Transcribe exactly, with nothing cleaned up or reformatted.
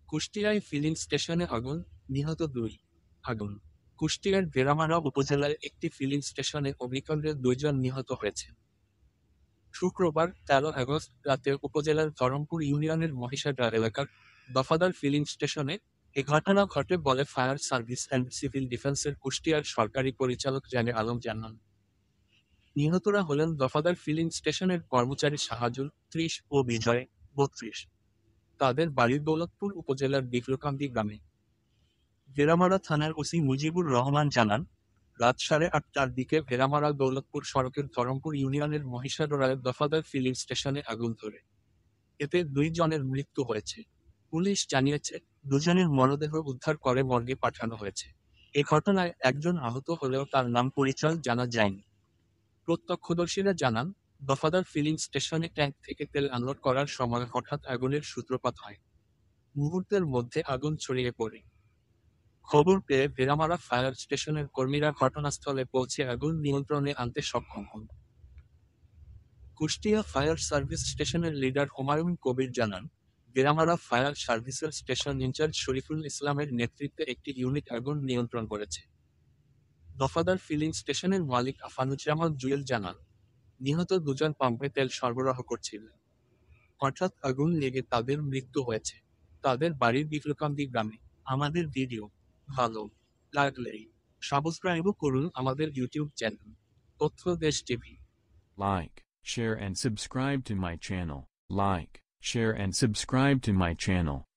কুষ্টিয়ায় feeling স্টেশনে আগুন, নিহত দুই। আগুন। কুষ্টিয়ার ভেড়ামারা উপজেলার একটি ফিলিং স্টেশনে অগ্নিকাণ্ডে দুইজন নিহত হয়েছে। শুক্রবার তেরো আগস্ট রাতে উপজেলার ধরমপুর ইউনিয়নের মহিষাডা এলাকার দফাদার ফিলিং স্টেশনে এ ঘটনা ঘটে বলে ফায়ার সার্ভিস অ্যান্ড সিভিল ডিফেন্সের কুষ্টিয়ার সরকারি পরিচালক জানে আলম জানান। নিহতরা হলেন দফাদার ফিলিং স্টেশনের কর্মচারী শাহাজুল ত্রিশ ও বিজয় বত্রিশ। তাদের বাড়ি দৌলতপুর উপজেলার ডিফলকান্দি গ্রামে। ভেড়ামারা থানার ওসি মুজিবুর রহমান জানান, রাত সাড়ে আটটার দিকে ভেড়ামারা দৌলতপুর সড়কের ধরমপুর ইউনিয়নের মহিষাডোরায় দফাদার ফিলিং স্টেশনে আগুন ধরে। এতে দুই জনের মৃত্যু হয়েছে। পুলিশ জানিয়েছে, দুজনের মরদেহ উদ্ধার করে মর্গে পাঠানো হয়েছে। এ ঘটনায় একজন আহত হলেও তার নাম পরিচয় জানা যায়নি। প্রত্যক্ষদর্শীরা জানান, দফাদার ফিলিং স্টেশনে ট্যাঙ্ক থেকে তেল আনলোড করার সময় হঠাৎ আগুনের সূত্রপাত হয়। মুহূর্তের মধ্যে আগুন ছড়িয়ে পড়ে। খবর পেয়ে ভেড়ামারা ফায়ার স্টেশনের কর্মীরা ঘটনাস্থলে পৌঁছে আগুন নিয়ন্ত্রণে আনতে সক্ষম হন। কুষ্টিয়া ফায়ার সার্ভিস স্টেশনের লিডার হুমায়ুন কবির জানান, ভেড়ামারা ফায়ার সার্ভিসের স্টেশন ইনচার্জ শরীফুল ইসলামের নেতৃত্বে একটি ইউনিট আগুন নিয়ন্ত্রণ করেছে। দফাদার ফিলিং স্টেশনের মালিক আফানুজ্জামান জুয়েল জানান, নিহত দুজন পাম্পে তেল সরবরাহ করছিলেন। হঠাৎ আগুন লেগে তাদের মৃত্যু হয়েছে। তাদের বাড়ির বিফলকান্দি গ্রামে। আমাদের ভিডিও ভালো লাগলেই সাবস্ক্রাইব করুন আমাদের YouTube channel Tathya Desh TV. Like, share and subscribe to my channel. Like, share and subscribe to my channel.